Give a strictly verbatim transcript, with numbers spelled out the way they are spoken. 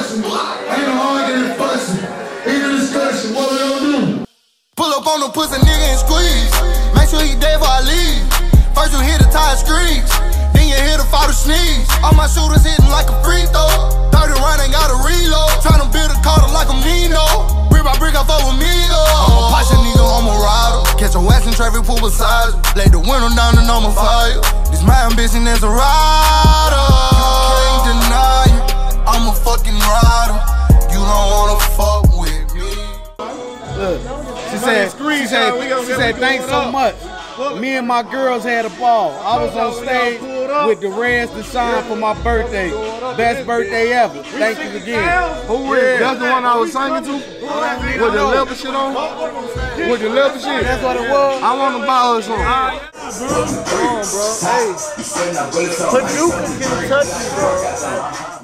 discussion. Ain't no arguing, fussing. Ain't no discussion. What we gonna do? Pull up on the pussy nigga and squeeze. Make sure he dead before I leave. First you hit the tire screech, then you hit the father sneeze. All my shooters hitting like a free throw. thirty round ain't got a reload. Tryna build a car like a Mino. Brick by brick I fuck with me though. I'm a Pasha nigga, I'm a rider. Catch a West in traffic, pull beside it. Lay the window down and I'm a fire. This my ambition as a rider. You can't deny it. I'm a fucking rider. You don't wanna fuck with me. Look, she said, she said, she said, thanks so much. Me and my girls had a ball. I was on stage with the Reds Deshaun for my birthday. Best birthday ever. Thank you again. Who is? That's the one I was singing to? With the leather shit on? With the leather shit? That's what it was. I want to buy her some. Come on, bro. Hey. Put Duke in touch, bro.